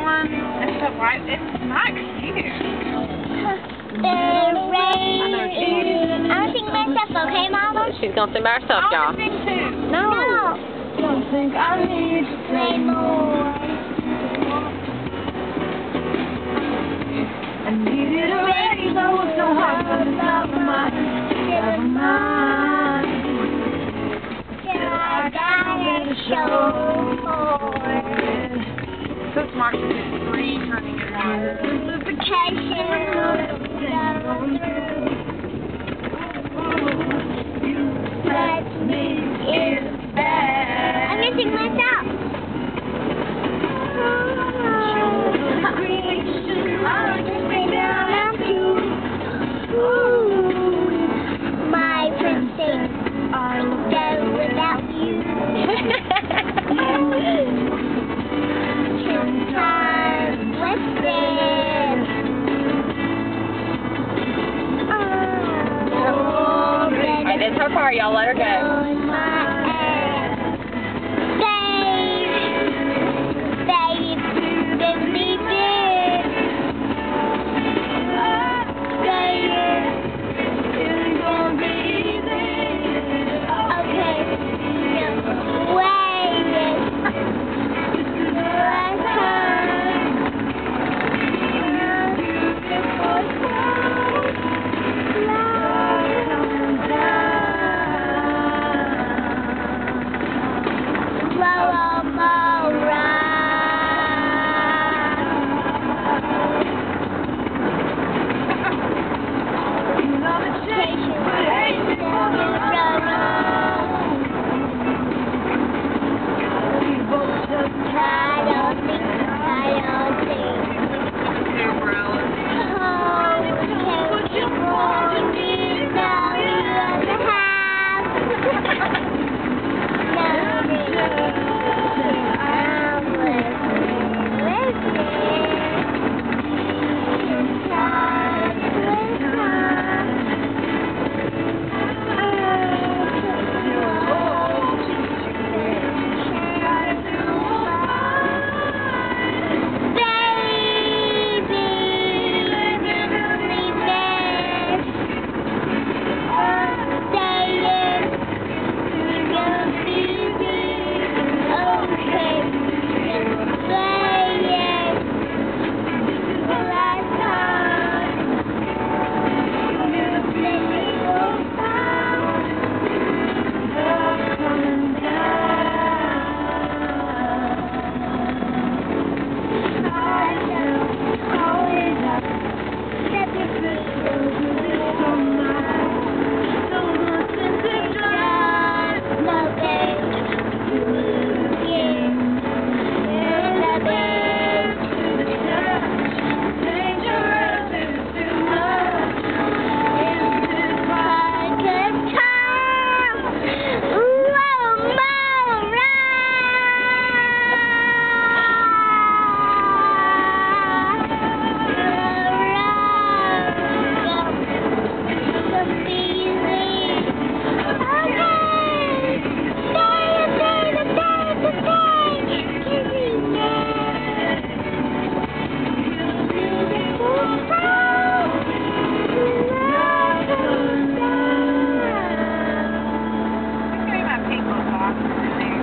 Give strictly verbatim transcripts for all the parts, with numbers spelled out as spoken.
one. It's a white. It's not cute. The rain is... I'll sing myself, okay, Mama? She's gonna sing by herself, y'all. I'll sing too. No. No. Don't think I need to Play more. I needed a raise. I was so hard, but it's never mind. Never mind. I got a show for it. So smart to do three turning it on. Lubrication. Let me in bed. I'm gonna sing myself. My princess, I'm dead without you. Ten times listed. Alright, that's her part, y'all. Let her go.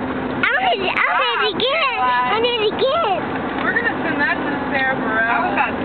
I need to get it. I need to get it. We're gonna send that to Sarah Burrell.